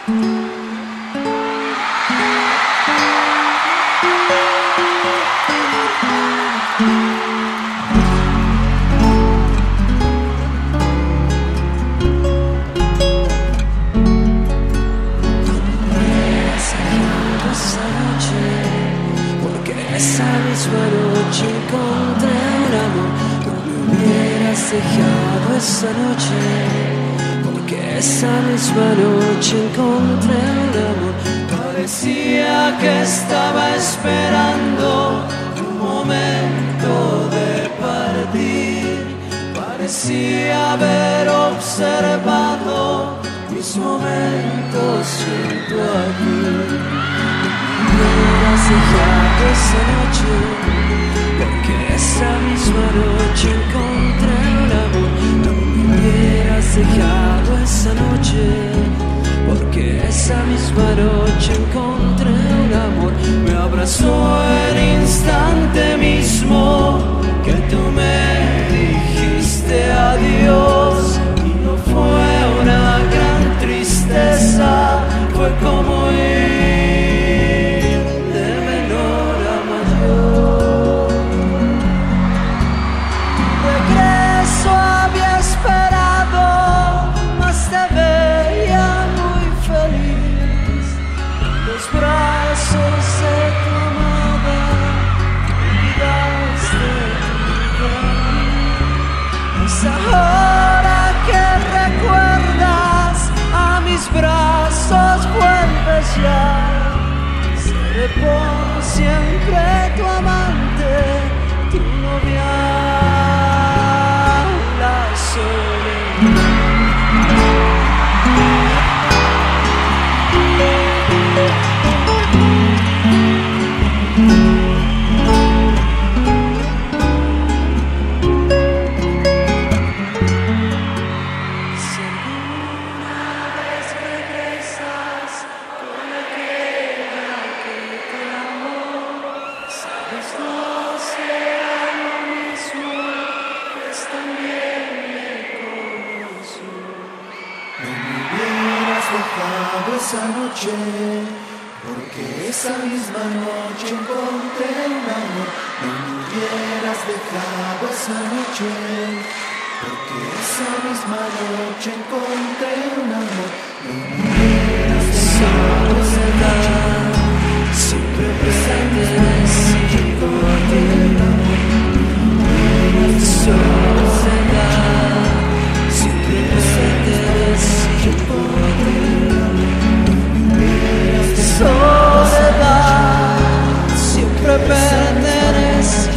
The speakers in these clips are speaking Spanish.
Esa misma noche encontré un amor. No me hubieras dejado esa noche, porque esa misma noche encontré un amor. Parecía que estaba esperando un momento de partir. Parecía haber observado mis momentos junto a ti. No me hubieras dejado esa noche, porque esa misma noche encontré un amor. No me hubieras dejado esa noche, porque esa misma noche encontré un amor. Me abrazó el instante mismo que tú me dijiste adiós, y no fue una gran tristeza, fue como ir ahora que recuerdas a mis brazos, vuelves ya. Seré por siempre tu amante, tu novia, la soledad. Esa noche, porque esa misma noche encontré un amor. No me hubieras dejado esa noche, porque esa misma noche encontré un amor. No me hubieras dejado esa noche, siempre presente contigo aquel amor. No me hubieras dejado siempre presente contigo aquel amor. Soledad, siempre perteneces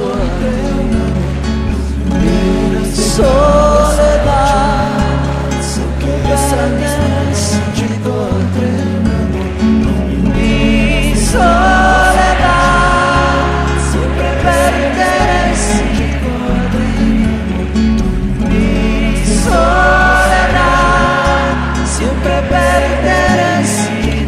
soledad, siempre perteneces mi soledad, siempre perteneces mi soledad, siempre perteneces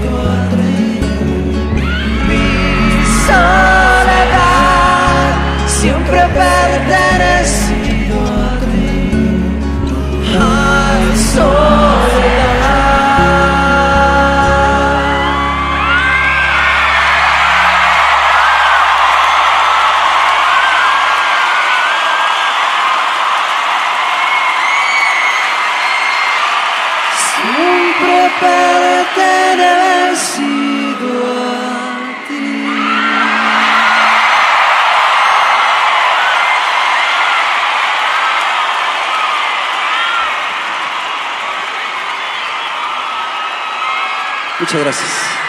siempre pertenecido a ti. Ay, soledad. Siempre pertenecido a ti. Muchas gracias.